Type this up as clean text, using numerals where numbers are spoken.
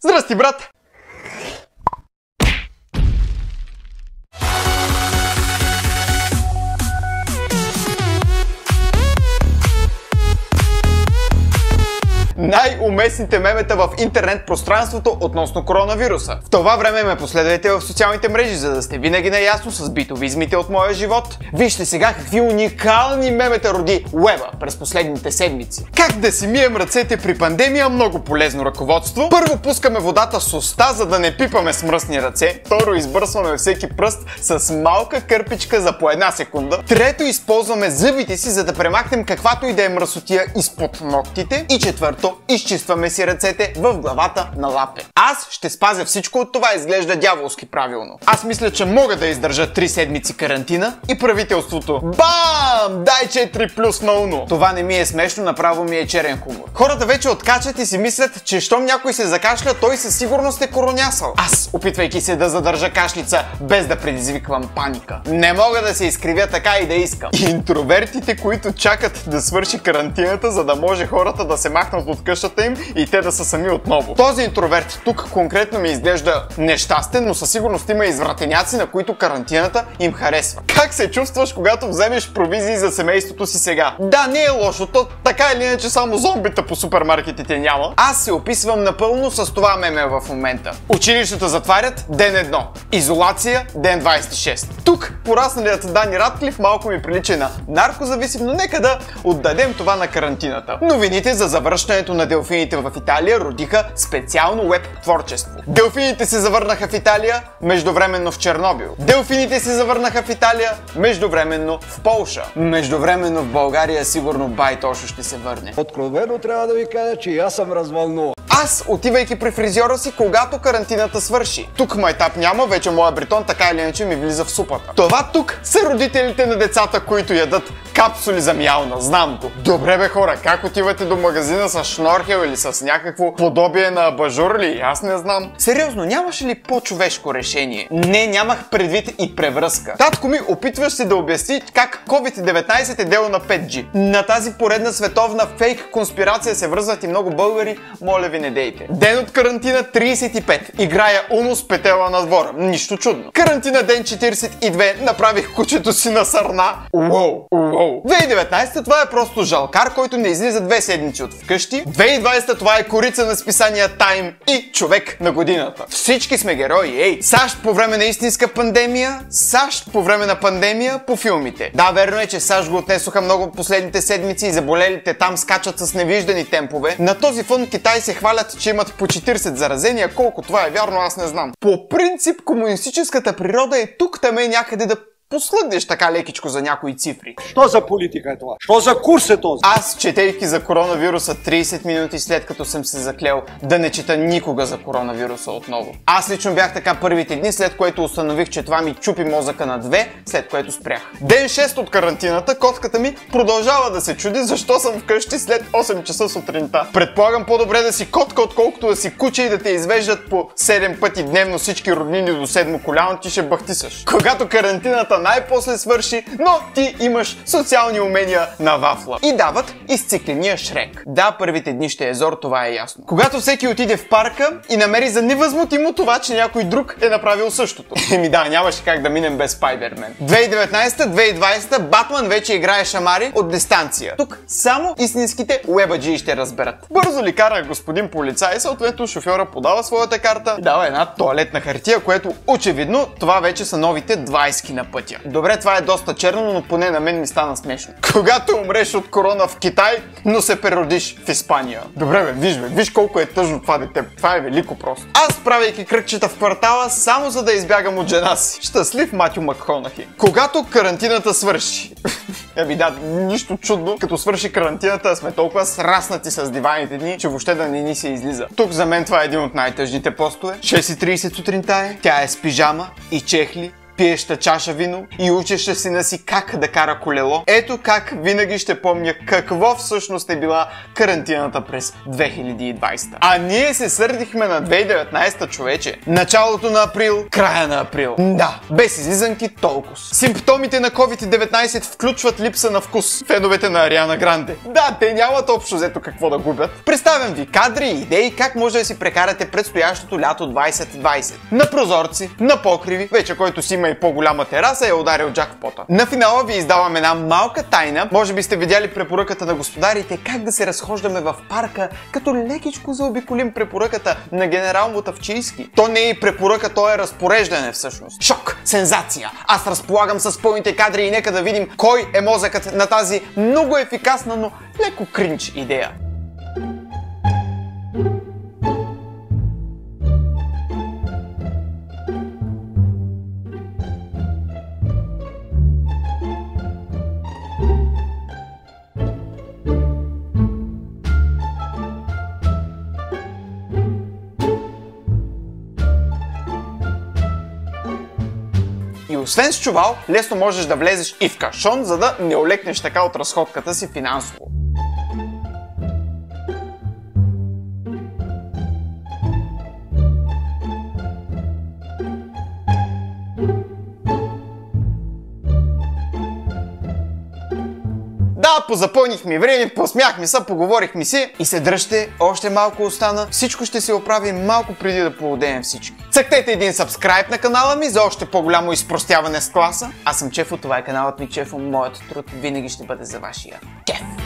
Здрасти, брат! Най-уместните мемета в интернет пространството относно коронавируса. В това време ме последвайте в социалните мрежи, за да сте винаги наясно с битовизмите от моя живот. Вижте сега какви уникални мемета роди уеба през последните седмици. Как да си мием ръцете при пандемия? Много полезно ръководство. Първо, пускаме водата с уста, за да не пипаме с мръсни ръце. Второ, избърсваме всеки пръст с малка кърпичка за по една секунда. Трето, използваме зъбите си, за да премахнем каквато и да е мръсотия изпод ногтите. И четвърто, изчистваме си ръцете в главата на лапе. Аз ще спазя всичко от това, изглежда дяволски правилно. Аз мисля, че мога да издържа 3 седмици карантина и правителството бам! Дай 4+ на уно. Това не ми е смешно, направо ми е черен хумор. Хората вече откачат и си мислят, че щом някой се закашля, той със сигурност е коронясал. Аз, опитвайки се да задържа кашлица без да предизвиквам паника, не мога да се изкривя така и да искам. Интровертите, които чакат да свърши карантината, за да може хората да се махнат от къщата им и те да са сами отново. Този интроверт тук конкретно ми изглежда нещастен, но със сигурност има извратеняци, на които карантината им харесва. Как се чувстваш, когато вземеш провизии за семейството си сега? Да, не е лошо, то така или иначе само зомбита по супермаркетите няма. Аз се описвам напълно с това меме в момента. Училищата затварят ден 1. Изолация ден 26. Тук порасналият Дани Радклиф малко ми прилича на наркозависим, но нека да отдадем това на карантината. Новините за завръщането на делфините в Италия родиха специално веб творчество. Делфините се завърнаха в Италия, междувременно в Чернобил. Делфините се завърнаха в Италия, междувременно в Полша. Междувременно в България сигурно бай Тошо ще се върне. Откровено трябва да ви кажа, че и аз съм развълнуван. Аз, отивайки при фризьора си, когато карантината свърши. Тук майтап няма, вече моя бритон така или иначе ми влиза в супата. Това тук са родителите на децата, които ядат капсули за мялна, знам го. Добре бе хора, как отивате до магазина с шнорхел или с някакво подобие на абажур ли? Аз не знам. Сериозно, нямаше ли по-човешко решение? Не, нямах предвид и превръзка. Татко ми опитваш се да обясни как COVID-19 е дело на 5G. На тази поредна световна фейк конспирация се връзват и много българи, моля ви не дейте. Ден от карантина 35. Играя Уно с петела на двора. Нищо чудно. Карантина ден 42. Направих кучето си на сърна. Уоу. 2019 това е просто жалкар, който не излиза 2 седмици от вкъщи. 2020 това е корица на списания Time и човек на годината. Всички сме герои, ей! САЩ по време на истинска пандемия, САЩ по време на пандемия по филмите. Да, верно е, че САЩ го отнесоха много последните седмици и заболелите там скачат с невиждани темпове. На този фон Китай се хвалят, че имат по 40 заразения. Колко това е вярно, аз не знам. По принцип, комунистическата природа е тук там е някъде да послъгнеш така лекичко за някои цифри. Що за политика е това? Що за курс е този? Аз, четейки за коронавируса 30 минути след като съм се заклел да не чета никога за коронавируса отново. Аз лично бях така първите дни, след което установих, че това ми чупи мозъка на 2, след което спрях. Ден 6 от карантината, котката ми продължава да се чуди защо съм вкъщи след 8 часа сутринта. Предполагам по-добре да си котка, отколкото да си куче и да те извеждат по 7 пъти дневно всички роднини до 7 коляно, ти ще бахтисаш. Когато карантината най-после свърши, но ти имаш социални умения на вафла. И дават изцикления Шрек. Да, първите дни ще е зор, това е ясно. Когато всеки отиде в парка и намери за невъзмутимо това, че някой друг е направил същото. Еми да, нямаше как да минем без Спайдермен. 2019-2020 Батман вече играе шамари от дистанция. Тук само истинските уебаджии ще разберат. Бързо ли кара господин полицай, съответно шофьора подава своята карта и дава една тоалетна хартия, което очевидно това вече са новите 20 на пътя. Добре, това е доста черно, но поне на мен ми стана смешно. Когато умреш от корона в Китай, но се преродиш в Испания. Добре бе, виж колко е тъжно това дете. Това е велико просто. Аз, правейки кръгчета в квартала, само за да избягам от жена си. Щастлив Матю Макхонахи. Когато карантината свърши. Еми да, нищо чудно, като свърши карантината, сме толкова сраснати с диваните дни, че въобще да не ни се излиза. Тук за мен това е един от най-тъжните постове. 6:30 сутринта е, тя е с пижама и чехли пиеща чаша вино и учеше сина си как да кара колело, ето как винаги ще помня какво всъщност е била карантината през 2020. А ние се сърдихме на 2019, човече. Началото на април, края на април. Да, без излизанки толкова. Симптомите на COVID-19 включват липса на вкус. Феновете на Ариана Гранде. Да, те нямат общо взето какво да губят. Представям ви кадри и идеи как може да си прекарате предстоящото лято 2020. На прозорци, на покриви, вече който си има и по-голяма тераса е ударил джакпота. На финала ви издавам една малка тайна. Може би сте видяли препоръката на господарите как да се разхождаме в парка, като лекичко заобиколим препоръката на генерал Мотавчийски. То не е и препоръка, то е разпореждане всъщност. Шок! Сензация! Аз разполагам с пълните кадри и нека да видим кой е мозъкът на тази много ефикасна, но леко кринч идея. И освен с чувал, лесно можеш да влезеш и в кашон, за да не олекнеш така от разходката си финансово. Да, позапълнихме време, посмяхме се, поговорихме си и се дръжте, още малко остана. Всичко ще се оправи малко преди да поудеем всички. Цъкнете един сабскрайб на канала ми за още по-голямо изпростяване с класа. Аз съм Чефо, това е каналът ми Чефо, моят труд винаги ще бъде за вашия кеф.